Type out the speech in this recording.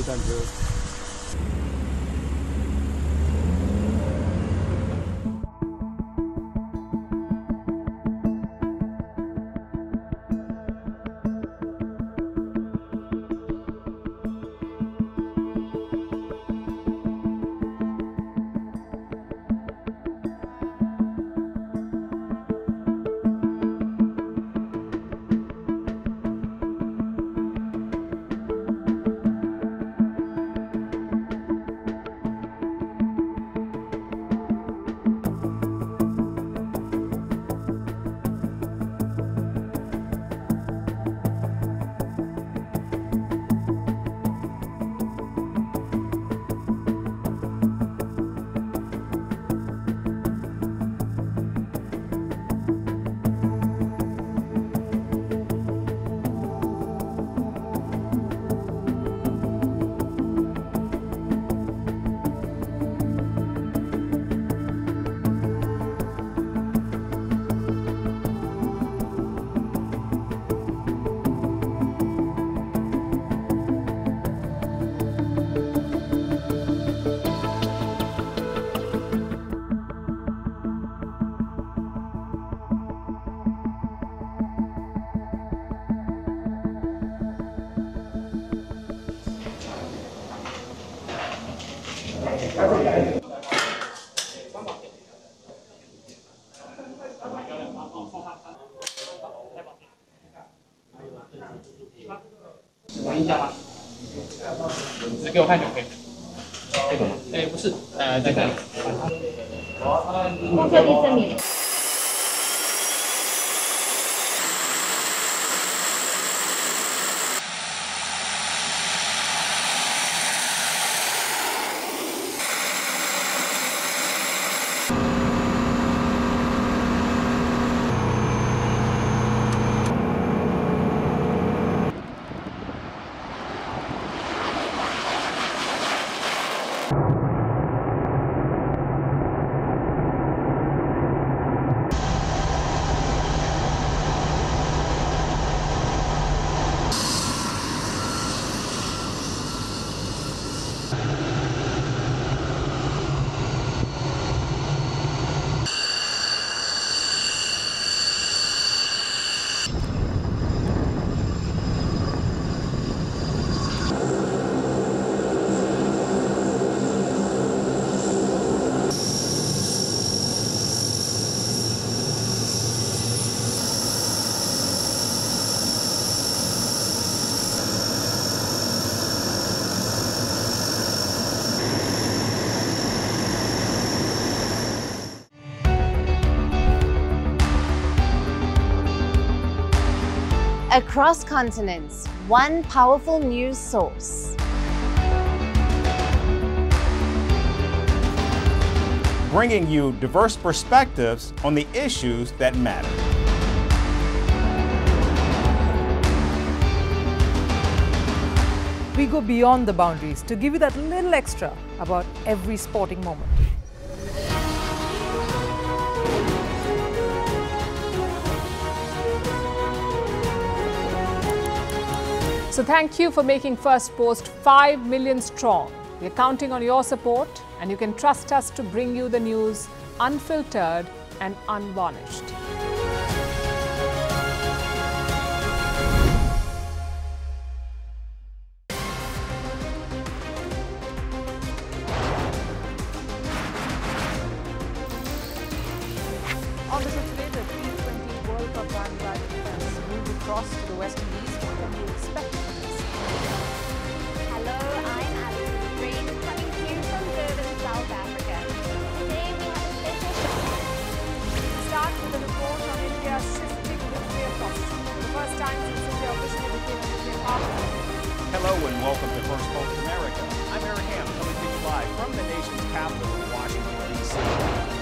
战车。 玩一下吗？只给我看就可以。这个吗？哎，不是，在这里。 公车第3名。 Across continents, one powerful news source. Bringing you diverse perspectives on the issues that matter. We go beyond the boundaries to give you that little extra about every sporting moment. So thank you for making Firstpost 5 million strong. We're counting on your support, and you can trust us to bring you the news unfiltered and unvarnished. On the show today, the T20 World Cup bandwagon has moved across to the West Indies. What can you expect from this? Hello, I'm Alison Green, coming to you from Durban, South Africa. Today we have a special show. Start with a report on India's shifting nuclear posture. For the first time since India officially became a nuclear power. Hello and welcome to Firstpost America. I'm Eric Ham, coming to you live from the nation's capital in Washington, D.C.